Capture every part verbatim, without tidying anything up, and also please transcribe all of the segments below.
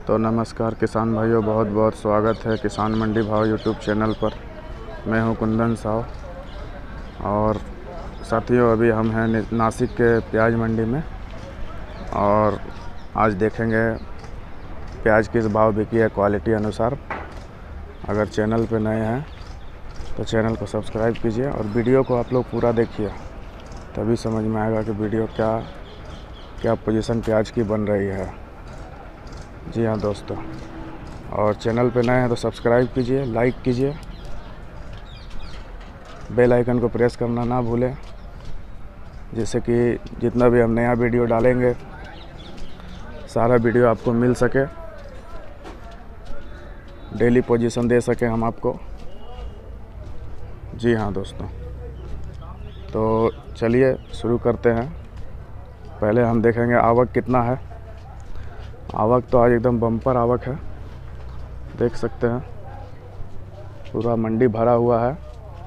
तो नमस्कार किसान भाइयों, बहुत बहुत स्वागत है किसान मंडी भाव यूट्यूब चैनल पर। मैं हूं कुंदन साव और साथियों अभी हम हैं नासिक के प्याज मंडी में और आज देखेंगे प्याज किस भाव बिकी है क्वालिटी अनुसार। अगर चैनल पे नए हैं तो चैनल को सब्सक्राइब कीजिए और वीडियो को आप लोग पूरा देखिए, तभी समझ में आएगा कि वीडियो क्या क्या पोजीशन प्याज की बन रही है। जी हाँ दोस्तों, और चैनल पे नए हैं तो सब्सक्राइब कीजिए, लाइक कीजिए, बेल आइकन को प्रेस करना ना भूलें, जिससे कि जितना भी हम नया वीडियो डालेंगे सारा वीडियो आपको मिल सके, डेली पोजीशन दे सके हम आपको। जी हाँ दोस्तों, तो चलिए शुरू करते हैं। पहले हम देखेंगे आवक कितना है। आवक तो आज एकदम बम्पर आवक है, देख सकते हैं पूरा मंडी भरा हुआ है।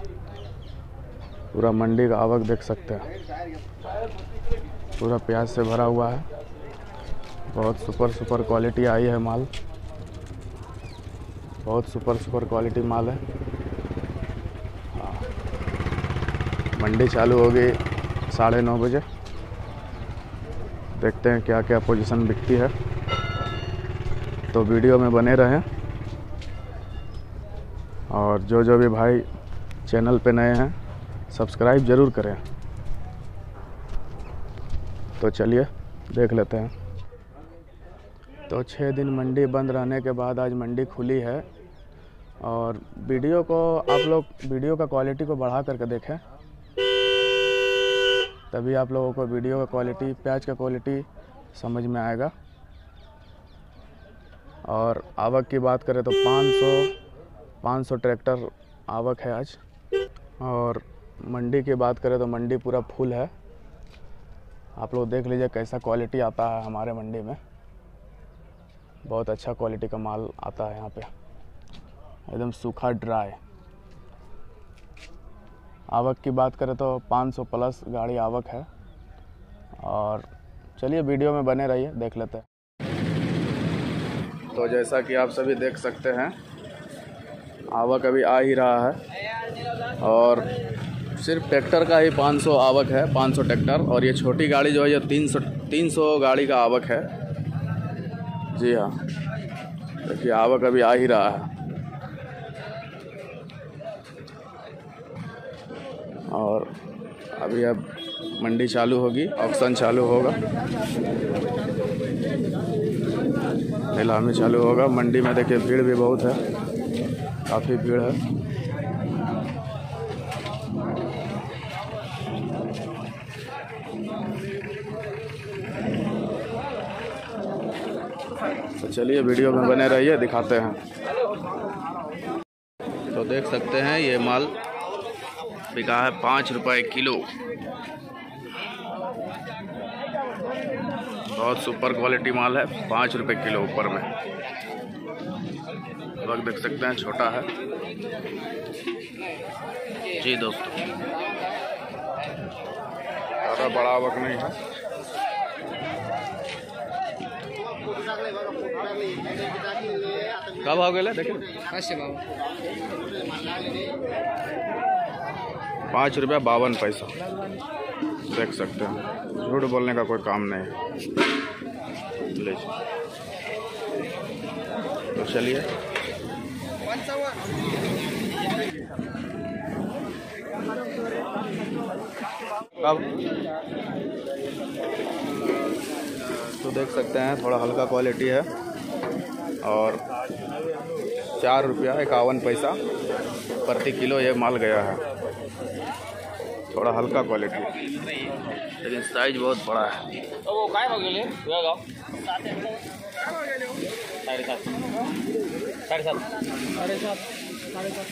पूरा मंडी का आवक देख सकते हैं, पूरा प्याज से भरा हुआ है। बहुत सुपर सुपर क्वालिटी आई है माल, बहुत सुपर सुपर क्वालिटी माल है। हाँ, मंडी चालू हो गई साढ़े नौ बजे। देखते हैं क्या क्या पोजीशन बिकती है, तो वीडियो में बने रहें। और जो जो भी भाई चैनल पे नए हैं सब्सक्राइब ज़रूर करें। तो चलिए देख लेते हैं। तो छः दिन मंडी बंद रहने के बाद आज मंडी खुली है और वीडियो को आप लोग वीडियो का क्वालिटी को बढ़ा करके देखें, तभी आप लोगों को वीडियो का क्वालिटी प्याज का क्वालिटी समझ में आएगा। और आवक की बात करें तो पाँच सौ ट्रैक्टर आवक है आज। और मंडी की बात करें तो मंडी पूरा फुल है। आप लोग देख लीजिए कैसा क्वालिटी आता है हमारे मंडी में। बहुत अच्छा क्वालिटी का माल आता है यहाँ पे, एकदम सूखा ड्राई। आवक की बात करें तो पाँच सौ प्लस गाड़ी आवक है। और चलिए वीडियो में बने रहिए, देख लेते हैं। तो जैसा कि आप सभी देख सकते हैं आवक अभी आ ही रहा है और सिर्फ ट्रैक्टर का ही पाँच सौ आवक है, पाँच सौ ट्रैक्टर। और ये छोटी गाड़ी जो है ये तीन सौ तीन सौ गाड़ी का आवक है। जी हाँ, देखिए आवक अभी आ ही रहा है। और अभी अब मंडी चालू होगी, ऑक्शन चालू होगा, नीलामी चालू होगा। मंडी में देखिए भीड़ भी बहुत है, काफ़ी भीड़ है। तो चलिए वीडियो में बने रहिए, दिखाते हैं। तो देख सकते हैं ये माल बिका है पाँच रुपये किलो। बहुत सुपर क्वालिटी माल है, पाँच रुपये किलो ऊपर में। वक्त देख सकते हैं छोटा है। जी दोस्तों, ज़्यादा बड़ा वक्त नहीं है। कब हो गए देखिए पाँच रुपया बावन पैसा, देख सकते हैं। झूठ बोलने का कोई काम नहीं है। ले तो चलिए अब तो देख सकते हैं थोड़ा हल्का क्वालिटी है और चार रुपया इक्यावन पैसा प्रति किलो ये माल गया है। थोड़ा हल्का क्वालिटी, लेकिन साइज बहुत बड़ा है। वो काय हो गेले साढ़े सात साढ़े सात साढ़े सात साढ़े सात।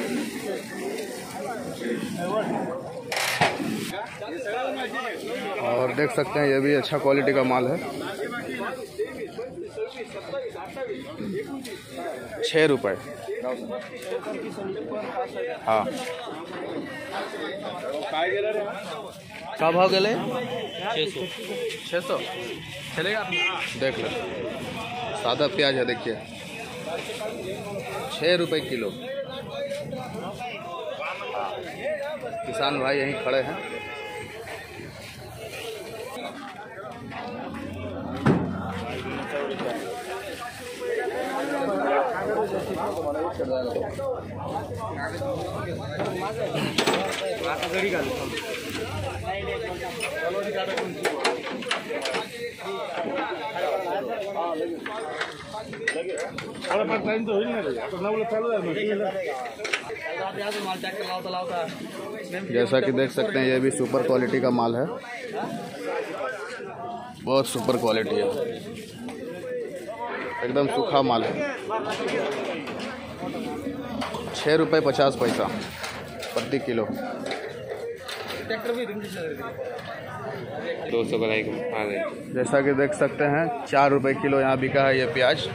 और देख सकते हैं ये भी अच्छा क्वालिटी का माल है। छः रुपये। हाँ, का भाव गेले छः सौ चलेगा, देख लो सादा प्याज है, देखिए छः रुपये किलो। किसान भाई यहीं खड़े हैं। जैसा कि देख सकते हैं ये भी सुपर क्वालिटी का माल है, बहुत सुपर क्वालिटी है, एकदम सूखा माल है। छः रुपये पचास पैसा प्रति किलो। दो सौ का जैसा कि देख सकते हैं चार रुपये किलो यहाँ बिका है ये प्याज।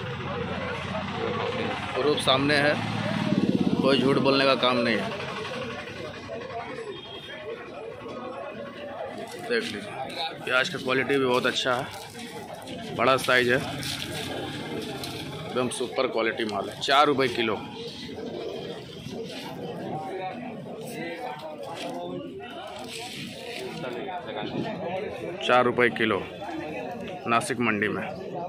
प्रूफ सामने है, कोई झूठ बोलने का काम नहीं है। देख लीजिए प्याज का क्वालिटी भी बहुत अच्छा है, बड़ा साइज है, एकदम सुपर क्वालिटी माल है। चार रुपये किलो। चार रुपये किलो नासिक मंडी में।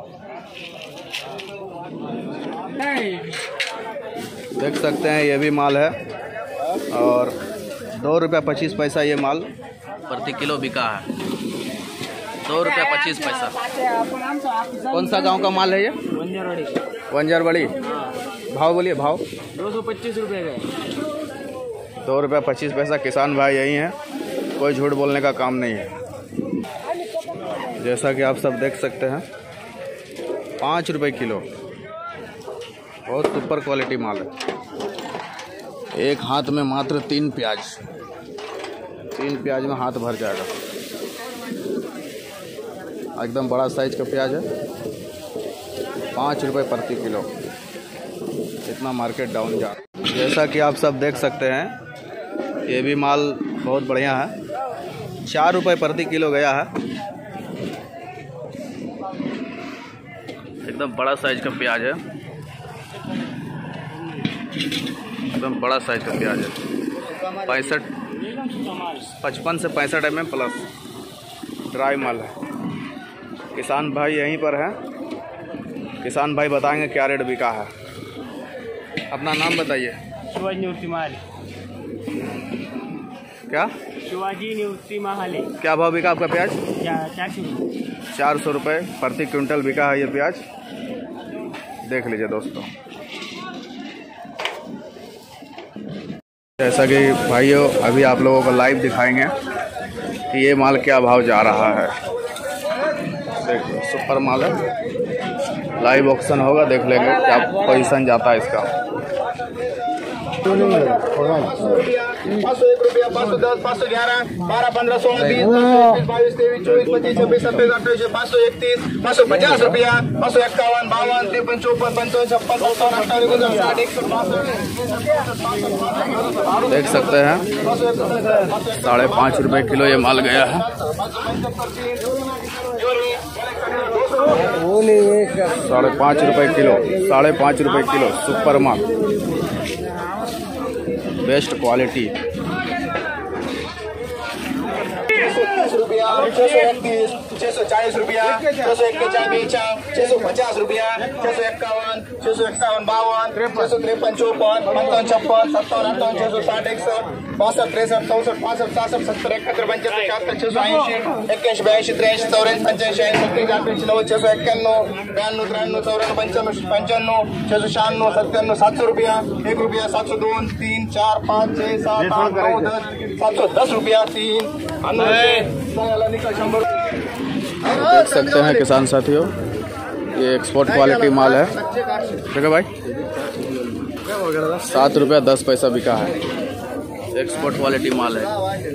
देख सकते हैं ये भी माल है और दो रुपया पच्चीस पैसा ये माल प्रति किलो बिका है। दो रुपया पच्चीस पैसा। कौन सा गांव का माल है ये? वंजारवाड़ी। वंजारवाड़ी। भाव बोलिए, भाव। दो सौ पच्चीस रुपये का। दो रुपया पच्चीस पैसा। किसान भाई यही हैं, कोई झूठ बोलने का काम नहीं है। जैसा कि आप सब देख सकते हैं पाँच रुपये किलो, बहुत सुपर क्वालिटी माल है। एक हाथ में मात्र तीन प्याज, तीन प्याज में हाथ भर जाएगा। एकदम बड़ा साइज का प्याज है। पाँच रुपये प्रति किलो, इतना मार्केट डाउन जा रहा है। जैसा कि आप सब देख सकते हैं ये भी माल बहुत बढ़िया है। चार रुपये प्रति किलो गया है। एकदम बड़ा साइज का प्याज है, एकदम बड़ा साइज का प्याज है। पैंसठ पचपन से पैंसठ एम एम प्लस ड्राई माल है। किसान भाई यहीं पर हैं, किसान भाई बताएंगे क्या रेट बिका है। अपना नाम बताइए। शिवाजी निवृत्ति महाले। क्या? शिवाजी निवृत्ति महाले। क्या भाव बिका आपका प्याज? चार सौ चार सौ रुपये प्रति क्विंटल बिका है ये प्याज। देख लीजिए दोस्तों। जैसा कि भाइयों अभी आप लोगों को लाइव दिखाएंगे कि ये माल क्या भाव जा रहा है। देखिए सुपर माल है, लाइव ऑक्शन होगा, देख लेंगे क्या पोजीशन जाता है इसका। पाँच सौ एक रुपया, पाँच सौ दस, पाँच सौ ग्यारह, बारह, पंद्रह, सोलह, बीस, बाईस, तेईस, चौबीस, पच्चीस, छब्बीस, सत्ताईस, अट्ठाईस, पाँच सौ इकतीस, पाँच सौ पचास रुपया, पाँच सौ इक्यावन, बावन, तिरपन, चौपन, पंचावन, छप्पन, सत्तावन, अट्ठावन, उनसठ, साठ, इकसठ, देख सकते हैं साढ़े पाँच रुपये किलो ये माल गया है। साढ़े पाँच रुपये किलो, साढ़े पाँच रुपये किलो सुपर माल, बेस्ट क्वालिटी। रुपया, छः सौ इकतीस, छः सौ चालीस रुपया, छः सौ इक्कीस, छः सौ पचास रुपया, छः सौ इक्यावन, छः सौ इक्यावन, बावन, छः सौ तिरपन, चौपन, पंचावन, छप्पन, सत्तावन, अट्ठावन, छः सौ साठ, इकसठ, बासठ, तिरसठ, चौसठ, पासठ, सासठ, सत्तर, इकहत्तर, पंचहत्तर, छिहत्तर, छः सौ ऐंशी, इक्यासी, बयासी, तिरासी, चौरासी, पंचासी, छत्तीस, अड़तीस, नब्बे, छः सौ इक्यानवे, बयानवे, तिरानवे, चौरानवे, पंचानवे, पंचानवे, छः सौ छियानवे, सत्तानवे, सात सौ रुपया, एक रुपया, सात सौ दो, तीन, चार, पाँच, छः, सात, आठ, नौ, दस, सात सौ दस रुपया, तीन, देख सकते हैं किसान साथियों ये एक्सपोर्ट क्वालिटी माल है। ठीक है भाई, सात रुपया दस पैसा बिका है। एक्सपोर्ट क्वालिटी माल है,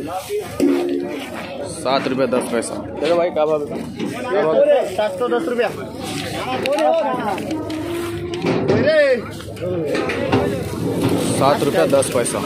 सात रुपया दस पैसा। ठीक है भाई, क्या भाव बिका? सात सौ दस रुपया। सात रुपया दस पैसा।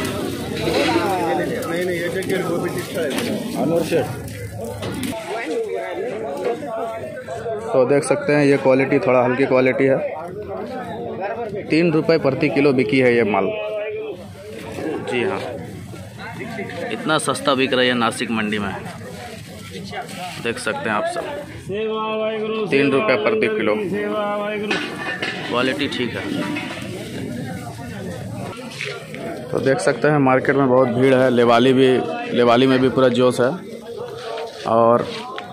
तो देख सकते हैं ये क्वालिटी थोड़ा हल्की क्वालिटी है। तीन रुपए प्रति किलो बिकी है ये माल। जी हाँ, इतना सस्ता बिक रहा है नासिक मंडी में, देख सकते हैं आप सब। तीन रुपये प्रति किलो, क्वालिटी ठीक है। तो देख सकते हैं मार्केट में बहुत भीड़ है। लेवाली भी लेवाली में भी पूरा जोश है। और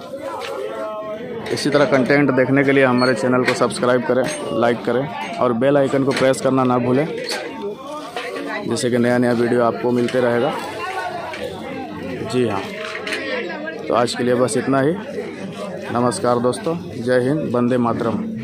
इसी तरह कंटेंट देखने के लिए हमारे चैनल को सब्सक्राइब करें, लाइक करें और बेल आइकन को प्रेस करना ना भूलें, जिससे कि नया नया वीडियो आपको मिलते रहेगा। जी हाँ, तो आज के लिए बस इतना ही। नमस्कार दोस्तों, जय हिंद, वंदे मातरम।